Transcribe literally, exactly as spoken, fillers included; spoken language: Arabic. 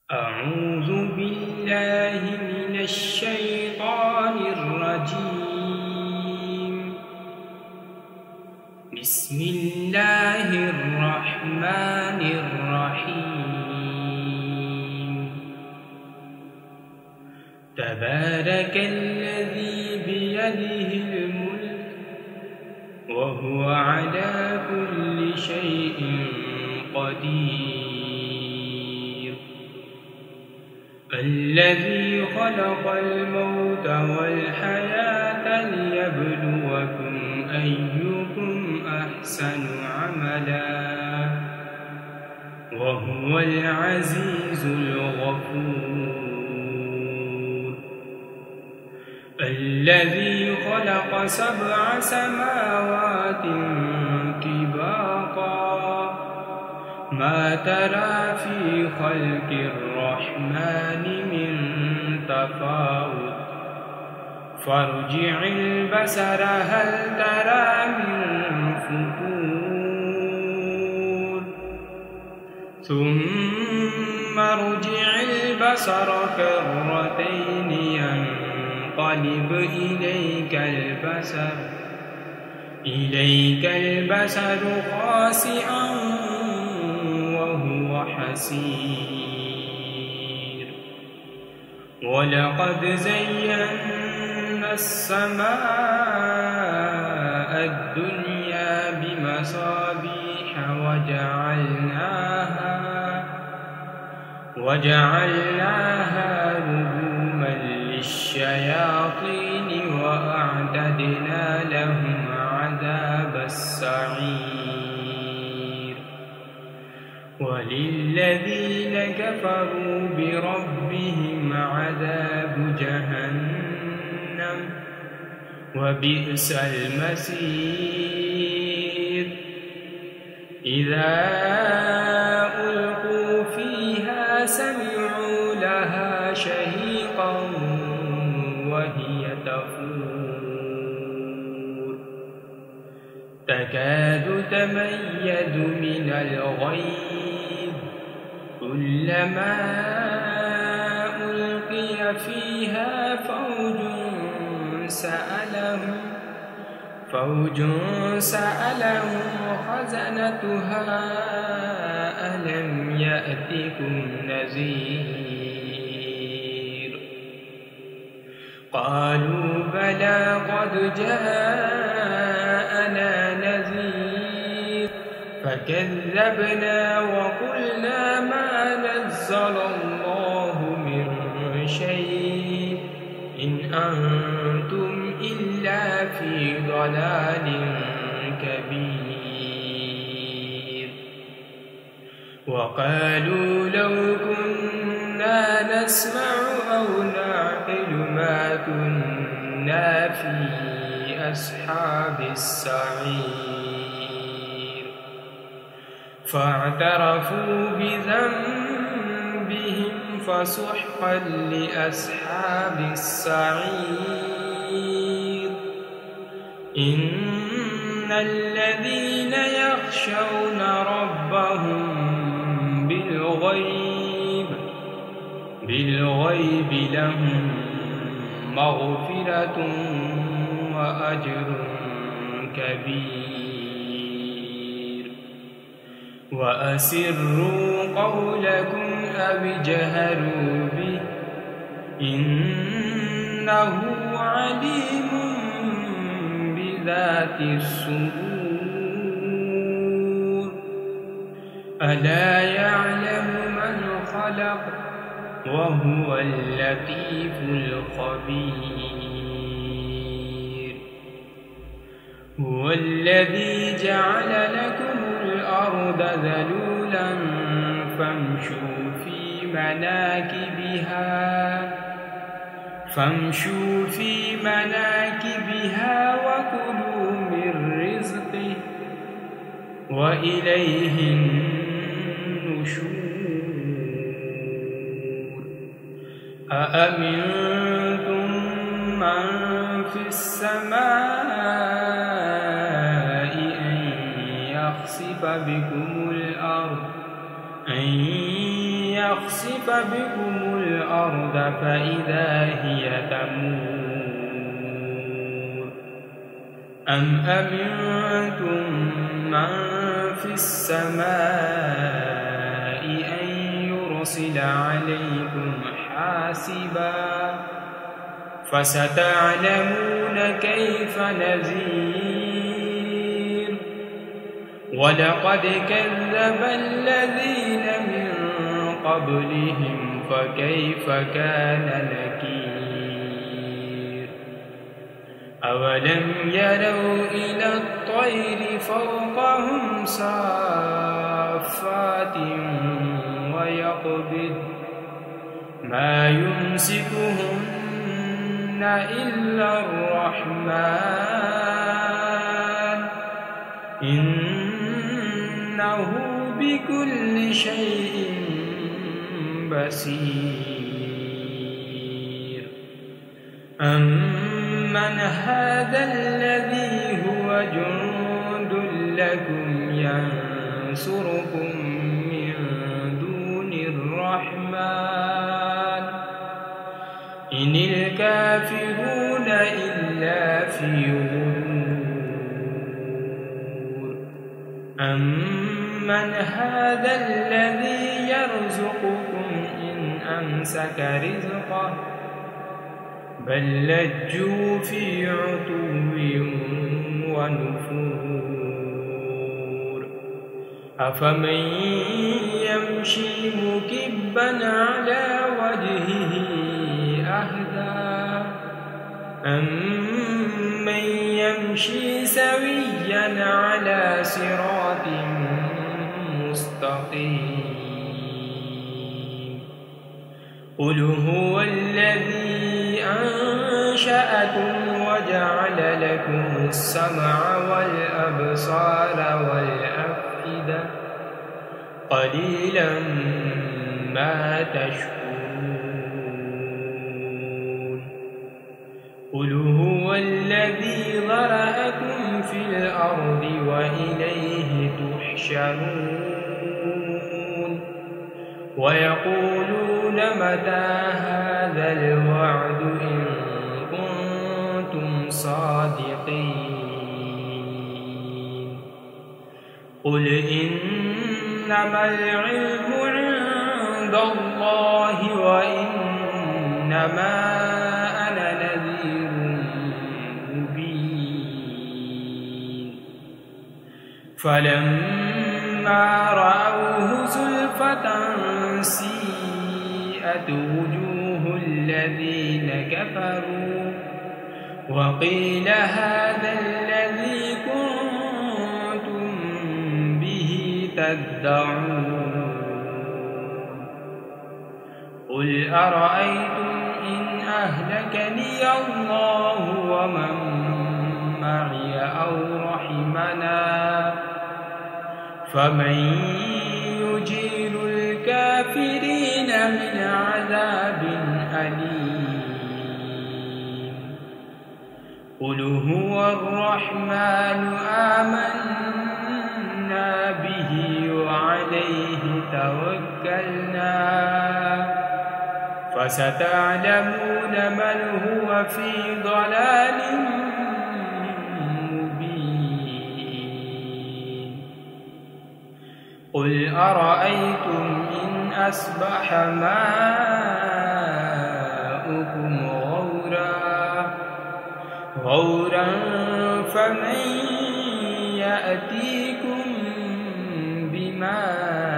أعوذ بالله من الشيطان الرجيم. بسم الله الرحمن الرحيم. تبارك الذي بيده الملك وهو على كل شيء قدير. الذي خلق الموت والحياة ليبلوكم أيكم أحسن عملا وهو العزيز الغفور. الذي خلق سبع سماوات طباقا ما ترى في خلق الرحمن من تفاوت فارجع البصر هل ترى من فطور ثم ارجع البصر كرتين ينقلب إليك البصر إليك البصر خاسئا وهو حسير. ولقد زينا السماء الدنيا بمصابيح وجعلناها وجعلناها رجوما للشياطين وأعتدنا لهم عذاب السعير. وللذين كفروا بربهم عذاب جهنم وبئس المصير. إذا ألقوا فيها سمعوا لها شهيقا وهي تفور تكاد تميز من الغيظ كلما ألقي فيها فوج سألهم فوج سألهم خزنتها ألم يأتكم نذير قالوا بلى قد جاءنا نذير فكذبنا وقلنا ما نزل الله من شيء إن أنتم إلا في ضلال كبير. وقالوا لو كنا نسمع أو نعقل ما كنا في أصحاب السعير. فاعترفوا بذنبهم فسحقا لأصحاب السعير. إن الذين يخشون ربهم بالغيب بالغيب لهم مغفرة وأجر كبير. وأسروا قولكم أو اجهروا به إنه عليم بذات الصدور. ألا يعلم من خلق وهو اللطيف الخبير. هو الذي جعل لكم الأرض ذلولا فامشوا في مناكبها فامشوا في مناكبها وكلوا من رزقه وإليه النشور. أأمنتم من في السماء أن يخسف بكم الأرض أن يخسف بكم الأرض فإذا هي تمور أم أمنتم من في السماء أن يرسل عليكم حاسبا فستعلمون كيف نذير ولقد كذب الذين من قبلهم فكيف كان نكير أولم يروا إلى الطير فوقهم صافات ويقبض ما يمسكهن إلا الرحمن إنه بكل شيء بصير أمن هذا الذي هو جند لكم ينصركم من دون الرحمن إن الكافرون إلا في غرور أمن هذا الذي يرزقكم إن أمسك رزقه بل لجوا في عتو ونفور أفمن يمشي مكبا على وجهه أهدى أمن يمشي سويا على صراط مستقيم قل هو الذي أنشأكم وجعل لكم السمع والأبصار والأفئدة قليلا ما تشكرون قل هو الذي ذرأكم في الأرض وإليه تحشرون ويقولون متى هذا الوعد إن كنتم صادقين قل إنما العلم عند الله وإنما أنا نذير مبين فلما رأوه زلفة سيئت وجوه الذين كفروا وقيل هذا الذي كنتم به تدعون قل أرأيتم إن أهلكني الله ومن معي أو رحمنا فمن يجير الكافرين من عذاب أليم قل هو الرحمن آمنا به وعليه توكلنا فستعلمون من هو في ضلال مبين قل أرأيتم إن أصبح ماؤكم غورا غورا فمن يأتيكم بماء